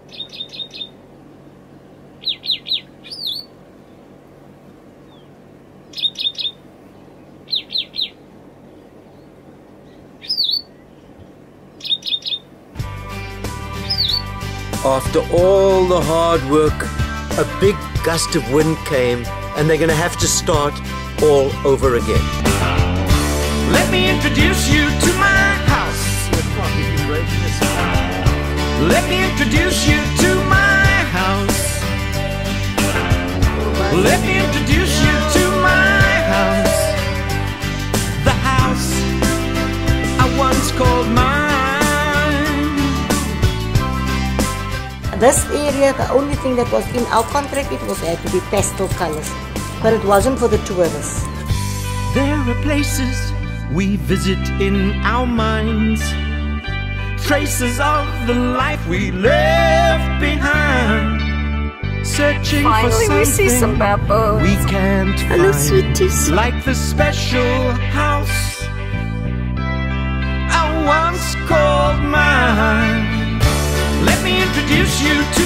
After all the hard work, a big gust of wind came, and they're going to have to start all over again. Let me introduce you to my house. Let me introduce you to my house. Let me introduce you to my house. The house I once called mine. This area, the only thing that was in our contract, it was had to be pastel colors, but it wasn't for the tourists. There are places we visit in our minds, traces of the life we left behind, searching for something we see some baboons. We can't Hello, find, sweeties. like the special house I once called mine. Let me introduce you